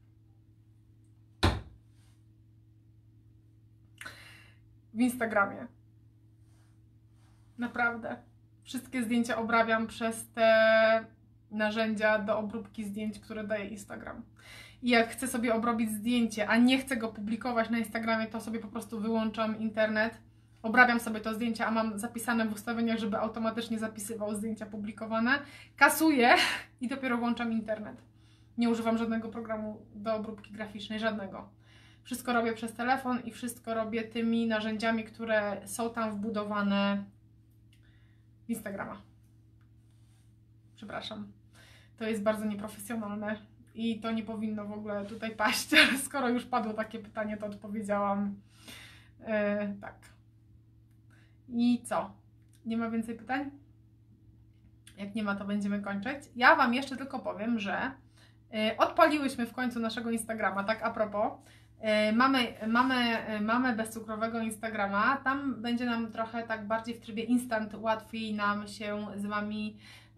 W Instagramie. Naprawdę. Wszystkie zdjęcia obrabiam przez te narzędzia do obróbki zdjęć, które daje Instagram. I jak chcę sobie obrobić zdjęcie, a nie chcę go publikować na Instagramie, to sobie po prostu wyłączam internet, obrabiam sobie to zdjęcie, a mam zapisane w ustawieniach, żeby automatycznie zapisywał zdjęcia publikowane, kasuję i dopiero włączam internet. Nie używam żadnego programu do obróbki graficznej, żadnego. Wszystko robię przez telefon i wszystko robię tymi narzędziami, które są tam wbudowane w Instagrama. Przepraszam. To jest bardzo nieprofesjonalne i to nie powinno w ogóle tutaj paść. Skoro już padło takie pytanie, to odpowiedziałam yy, tak. I co? Nie ma więcej pytań? Jak nie ma, to będziemy kończyć. Ja Wam jeszcze tylko powiem, że yy, odpaliłyśmy w końcu naszego Instagrama, tak a propos. Mamy, mamy, mamy bezcukrowego Instagrama, tam będzie nam trochę tak bardziej w trybie instant łatwiej nam się z Wami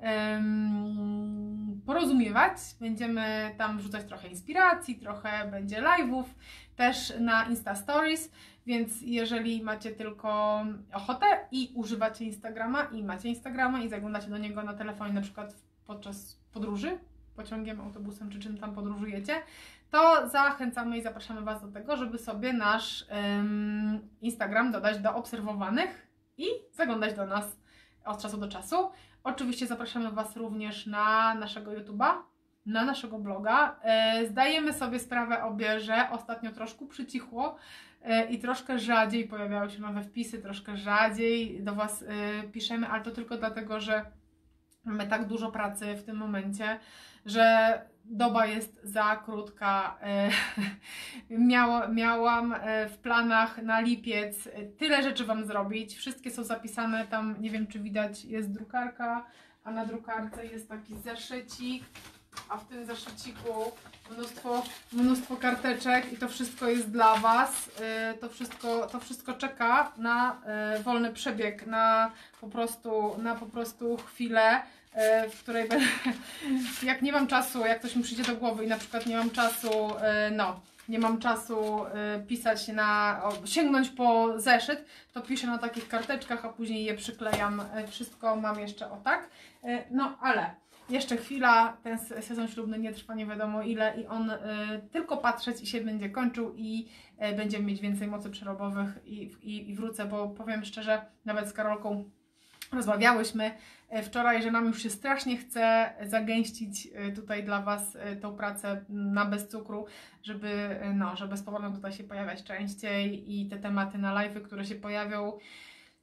um, porozumiewać. Będziemy tam wrzucać trochę inspiracji, trochę będzie live'ów, też na Insta Stories, więc jeżeli macie tylko ochotę i używacie Instagrama i macie Instagrama i zaglądacie do niego na telefonie na przykład podczas podróży, pociągiem, autobusem czy czym tam podróżujecie, to zachęcamy i zapraszamy Was do tego, żeby sobie nasz um, Instagram dodać do obserwowanych i zaglądać do nas od czasu do czasu. Oczywiście zapraszamy Was również na naszego YouTube'a, na naszego bloga. E, zdajemy sobie sprawę obie, że ostatnio troszkę przycichło e, i troszkę rzadziej pojawiały się nowe wpisy, troszkę rzadziej do Was e, piszemy, ale to tylko dlatego, że mamy tak dużo pracy w tym momencie, że doba jest za krótka. Miało, miałam w planach na lipiec tyle rzeczy Wam zrobić. Wszystkie są zapisane tam, nie wiem czy widać, jest drukarka, a na drukarce jest taki zeszycik, a w tym zeszyciku mnóstwo, mnóstwo karteczek i to wszystko jest dla Was. To wszystko, to wszystko czeka na wolny przebieg, na po prostu, na po prostu chwilę, w której będę, jak nie mam czasu, jak coś mi przyjdzie do głowy i na przykład nie mam czasu, no, nie mam czasu pisać na, sięgnąć po zeszyt, to piszę na takich karteczkach, a później je przyklejam. Wszystko mam jeszcze o tak. No, ale jeszcze chwila, ten sezon ślubny nie trwa nie wiadomo ile i on tylko patrzeć i się będzie kończył i będziemy mieć więcej mocy przerobowych i, i, i wrócę, bo powiem szczerze, nawet z Karolką rozmawiałyśmy wczoraj, że nam już się strasznie chce zagęścić tutaj dla Was tą pracę na bez cukru, żeby, no, żeby z powrotem tutaj się pojawiać częściej i te tematy na live'y, które się pojawią,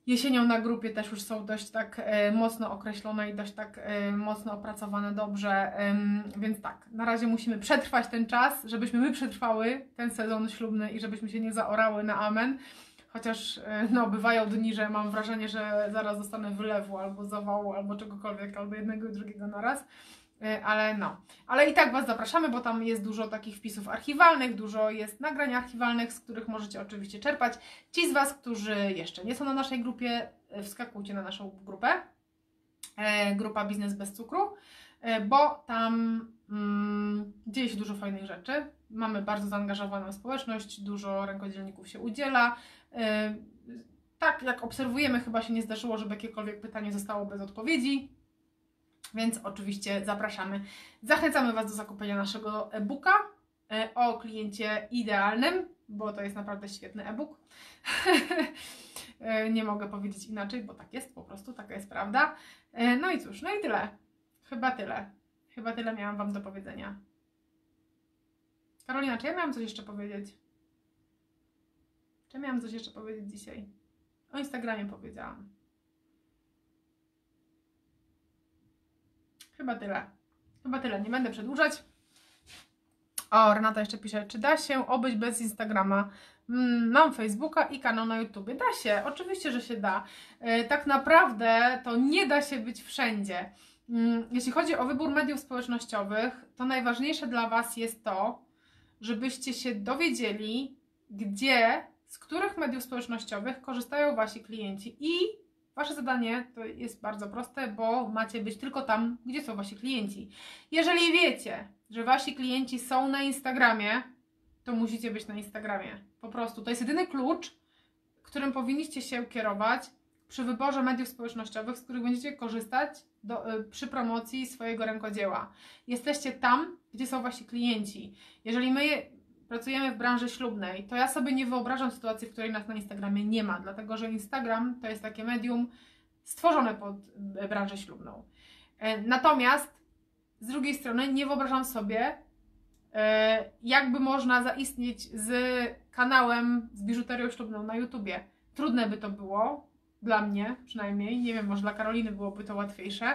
Jesienią na grupie też już są dość tak e, mocno określone i dość tak e, mocno opracowane dobrze, e, więc tak, na razie musimy przetrwać ten czas, żebyśmy my przetrwały ten sezon ślubny i żebyśmy się nie zaorały na amen, chociaż e, no bywają dni, że mam wrażenie, że zaraz dostanę wylewu albo zawału, albo czegokolwiek, albo jednego i drugiego naraz. Ale no, ale i tak Was zapraszamy, bo tam jest dużo takich wpisów archiwalnych, dużo jest nagrań archiwalnych, z których możecie oczywiście czerpać. Ci z Was, którzy jeszcze nie są na naszej grupie, wskakujcie na naszą grupę, e, grupa Biznes bez cukru, e, bo tam mm, dzieje się dużo fajnych rzeczy. Mamy bardzo zaangażowaną społeczność, dużo rękodzielników się udziela. E, tak jak obserwujemy, chyba się nie zdarzyło, żeby jakiekolwiek pytanie zostało bez odpowiedzi. Więc oczywiście zapraszamy. Zachęcamy Was do zakupienia naszego e-booka o kliencie idealnym, bo to jest naprawdę świetny e-book. Nie mogę powiedzieć inaczej, bo tak jest, po prostu taka jest prawda. No i cóż, no i tyle. Chyba tyle. Chyba tyle miałam Wam do powiedzenia. Karolina, czy ja miałam coś jeszcze powiedzieć? Czy ja miałam coś jeszcze powiedzieć dzisiaj? O Instagramie powiedziałam. Chyba tyle. Chyba tyle. Nie będę przedłużać. O, Renata jeszcze pisze, czy da się obyć bez Instagrama? Mm, mam Facebooka i kanał na YouTubie. Da się, oczywiście, że się da. Yy, tak naprawdę to nie da się być wszędzie. Yy, jeśli chodzi o wybór mediów społecznościowych, to najważniejsze dla Was jest to, żebyście się dowiedzieli, gdzie, z których mediów społecznościowych korzystają Wasi klienci i Wasze zadanie to jest bardzo proste, bo macie być tylko tam, gdzie są Wasi klienci. Jeżeli wiecie, że Wasi klienci są na Instagramie, to musicie być na Instagramie. Po prostu. To jest jedyny klucz, którym powinniście się kierować przy wyborze mediów społecznościowych, z których będziecie korzystać do, y, przy promocji swojego rękodzieła. Jesteście tam, gdzie są Wasi klienci. Jeżeli my pracujemy w branży ślubnej, to ja sobie nie wyobrażam sytuacji, w której nas na Instagramie nie ma, dlatego że Instagram to jest takie medium stworzone pod branżę ślubną. Natomiast z drugiej strony nie wyobrażam sobie, jakby można zaistnieć z kanałem z biżuterią ślubną na YouTubie. Trudne by to było, dla mnie przynajmniej, nie wiem, może dla Karoliny byłoby to łatwiejsze.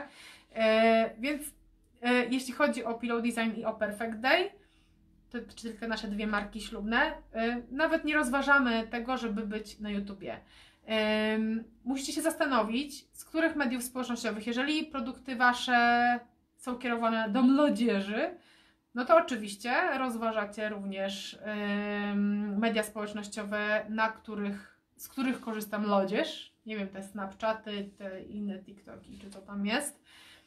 Więc jeśli chodzi o Pillow Design i o Perfect Day, to tylko nasze dwie marki ślubne, yy, nawet nie rozważamy tego, żeby być na YouTubie. Yy, musicie się zastanowić, z których mediów społecznościowych, jeżeli produkty Wasze są kierowane do młodzieży, no to oczywiście rozważacie również yy, media społecznościowe, na których, z których korzysta młodzież. Nie wiem, te Snapchaty, te inne TikToki, czy co tam jest.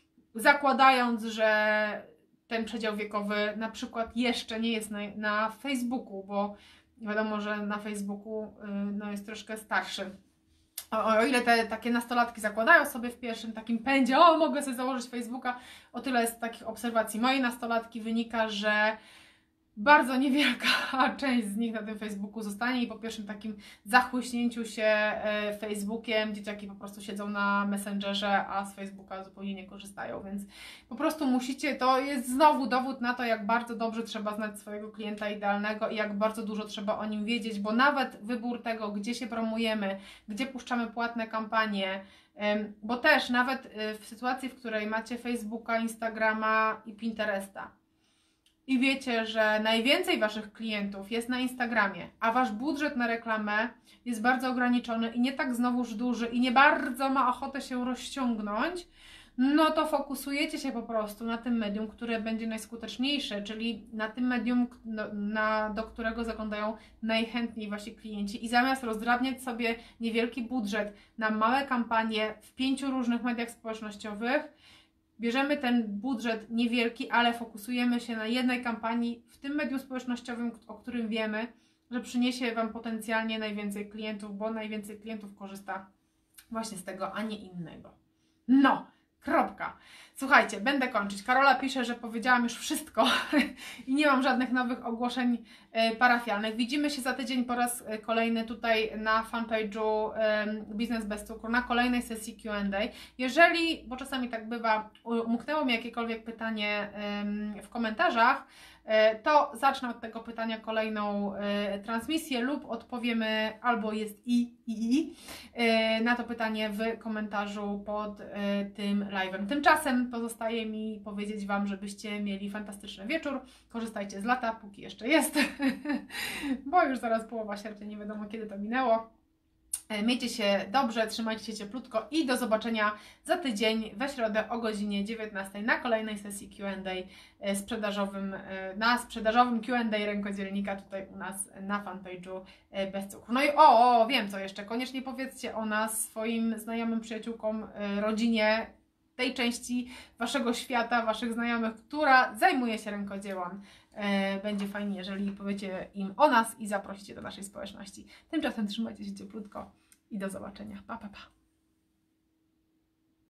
Zakładając, że ten przedział wiekowy na przykład jeszcze nie jest na, na Facebooku, bo wiadomo, że na Facebooku yy, no, jest troszkę starszy. O, o ile te takie nastolatki zakładają sobie w pierwszym takim pędzie, o mogę sobie założyć Facebooka, o tyle z takich obserwacji mojej nastolatki wynika, że bardzo niewielka część z nich na tym Facebooku zostanie i po pierwszym takim zachłyśnięciu się Facebookiem dzieciaki po prostu siedzą na Messengerze, a z Facebooka zupełnie nie korzystają, więc po prostu musicie, to jest znowu dowód na to, jak bardzo dobrze trzeba znać swojego klienta idealnego i jak bardzo dużo trzeba o nim wiedzieć, bo nawet wybór tego, gdzie się promujemy, gdzie puszczamy płatne kampanie, bo też nawet w sytuacji, w której macie Facebooka, Instagrama i Pinteresta, i wiecie, że najwięcej Waszych klientów jest na Instagramie, a Wasz budżet na reklamę jest bardzo ograniczony i nie tak znowuż duży i nie bardzo ma ochotę się rozciągnąć, no to fokusujecie się po prostu na tym medium, które będzie najskuteczniejsze, czyli na tym medium, no, na, do którego zaglądają najchętniej Wasi klienci i zamiast rozdrabniać sobie niewielki budżet na małe kampanie w pięciu różnych mediach społecznościowych, bierzemy ten budżet niewielki, ale fokusujemy się na jednej kampanii w tym medium społecznościowym, o którym wiemy, że przyniesie Wam potencjalnie najwięcej klientów, bo najwięcej klientów korzysta właśnie z tego, a nie innego. No, kropka. Słuchajcie, będę kończyć. Karola pisze, że powiedziałam już wszystko i nie mam żadnych nowych ogłoszeń parafialnych. Widzimy się za tydzień po raz kolejny tutaj na fanpage'u Biznes bez cukru, na kolejnej sesji Q and A. Jeżeli, bo czasami tak bywa, umknęło mi jakiekolwiek pytanie w komentarzach, to zacznę od tego pytania kolejną transmisję lub odpowiemy albo jest i, i, i na to pytanie w komentarzu pod tym live'em. Tymczasem pozostaje mi powiedzieć Wam, żebyście mieli fantastyczny wieczór. Korzystajcie z lata, póki jeszcze jest, bo już zaraz połowa sierpnia, nie wiadomo kiedy to minęło. Miejcie się dobrze, trzymajcie się cieplutko i do zobaczenia za tydzień we środę o godzinie dziewiętnastej na kolejnej sesji Q and A sprzedażowym, na sprzedażowym Q and A rękodzielnika tutaj u nas na fanpage'u Bez Cukru. No i o, o, wiem co jeszcze, koniecznie powiedzcie o nas swoim znajomym, przyjaciółkom, rodzinie tej części Waszego świata, Waszych znajomych, która zajmuje się rękodziełem. Będzie fajnie, jeżeli powiecie im o nas i zaprosicie do naszej społeczności. Tymczasem trzymajcie się cieplutko i do zobaczenia. Pa, pa, pa.